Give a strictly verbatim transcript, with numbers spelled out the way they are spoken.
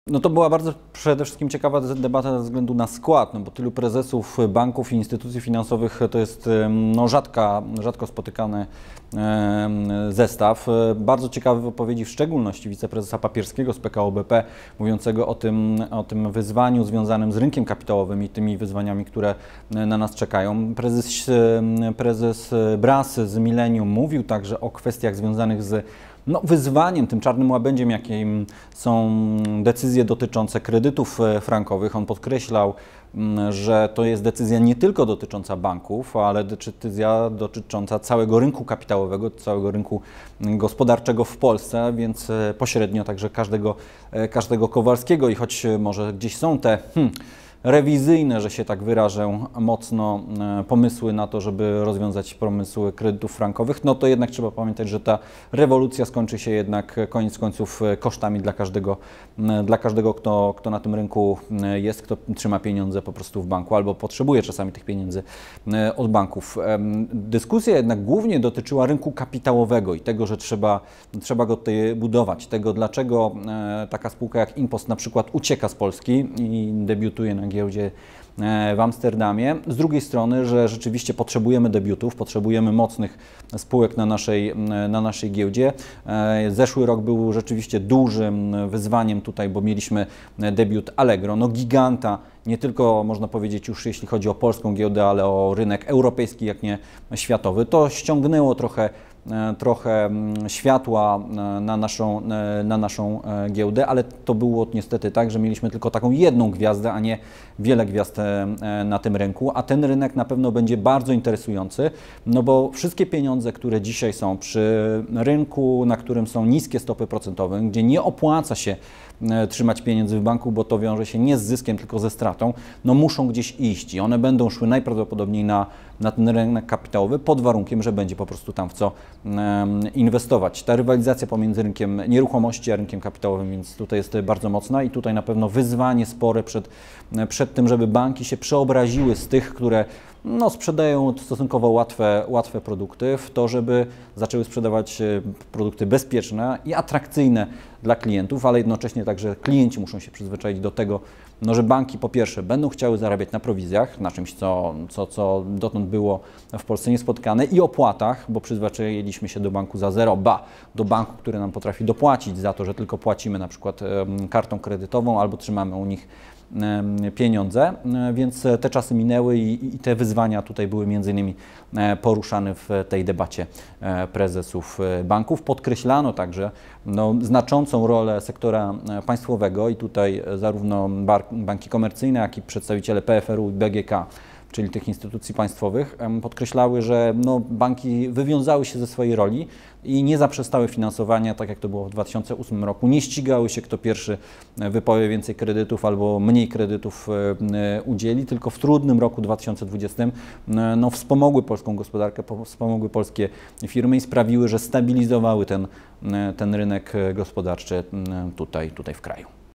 No to była bardzo przede wszystkim ciekawa debata ze względu na skład, no bo tylu prezesów banków i instytucji finansowych to jest no, rzadka, rzadko spotykany e, zestaw. Bardzo ciekawe wypowiedzi w szczególności wiceprezesa Papierskiego z P K O B P, mówiącego o tym, o tym wyzwaniu związanym z rynkiem kapitałowym i tymi wyzwaniami, które na nas czekają. Prezes, prezes Bras z Millennium mówił także o kwestiach związanych z No, wyzwaniem, tym czarnym łabędziem, jakim są decyzje dotyczące kredytów frankowych. On podkreślał, że to jest decyzja nie tylko dotycząca banków, ale decyzja dotycząca całego rynku kapitałowego, całego rynku gospodarczego w Polsce, więc pośrednio także każdego, każdego Kowalskiego. I choć może gdzieś są te hmm, rewizyjne, że się tak wyrażę, mocno pomysły na to, żeby rozwiązać pomysły kredytów frankowych, no to jednak trzeba pamiętać, że ta rewolucja skończy się jednak koniec końców kosztami dla każdego, dla każdego kto, kto na tym rynku jest, kto trzyma pieniądze po prostu w banku albo potrzebuje czasami tych pieniędzy od banków. Dyskusja jednak głównie dotyczyła rynku kapitałowego i tego, że trzeba, trzeba go tutaj budować, tego dlaczego taka spółka jak Impost na przykład ucieka z Polski i debiutuje na giełdzie w Amsterdamie. Z drugiej strony, że rzeczywiście potrzebujemy debiutów, potrzebujemy mocnych spółek na naszej, na naszej giełdzie. Zeszły rok był rzeczywiście dużym wyzwaniem tutaj, bo mieliśmy debiut Allegro, no giganta, nie tylko można powiedzieć już jeśli chodzi o polską giełdę, ale o rynek europejski, jak nie światowy. To ściągnęło trochę trochę światła na naszą, na naszą giełdę, ale to było niestety tak, że mieliśmy tylko taką jedną gwiazdę, a nie wiele gwiazd na tym rynku, a ten rynek na pewno będzie bardzo interesujący, no bo wszystkie pieniądze, które dzisiaj są przy rynku, na którym są niskie stopy procentowe, gdzie nie opłaca się trzymać pieniędzy w banku, bo to wiąże się nie z zyskiem, tylko ze stratą, no muszą gdzieś iść i one będą szły najprawdopodobniej na, na ten rynek kapitałowy pod warunkiem, że będzie po prostu tam w co um, inwestować. Ta rywalizacja pomiędzy rynkiem nieruchomości a rynkiem kapitałowym, więc tutaj jest bardzo mocna i tutaj na pewno wyzwanie spore przed, przed tym, żeby banki się przeobraziły z tych, które no, sprzedają stosunkowo łatwe, łatwe produkty, w to, żeby zaczęły sprzedawać produkty bezpieczne i atrakcyjne dla klientów, ale jednocześnie także klienci muszą się przyzwyczaić do tego, no, że banki po pierwsze będą chciały zarabiać na prowizjach, na czymś, co, co, co dotąd było w Polsce niespotkane, i opłatach, bo przyzwyczailiśmy się do banku za zero, ba, do banku, który nam potrafi dopłacić za to, że tylko płacimy na przykład kartą kredytową albo trzymamy u nich pieniądze, więc te czasy minęły i, i te wyzwania tutaj były między innymi poruszane w tej debacie prezesów banków. Podkreślano także no, znaczącą rolę sektora państwowego i tutaj zarówno banki komercyjne, jak i przedstawiciele P F R u i B G K, czyli tych instytucji państwowych, podkreślały, że no, banki wywiązały się ze swojej roli i nie zaprzestały finansowania, tak jak to było w dwa tysiące ósmym roku. Nie ścigały się, kto pierwszy wypowie więcej kredytów albo mniej kredytów udzieli, tylko w trudnym roku dwa tysiące dwudziestym no, wspomogły polską gospodarkę, wspomogły polskie firmy i sprawiły, że stabilizowały ten, ten rynek gospodarczy tutaj, tutaj w kraju.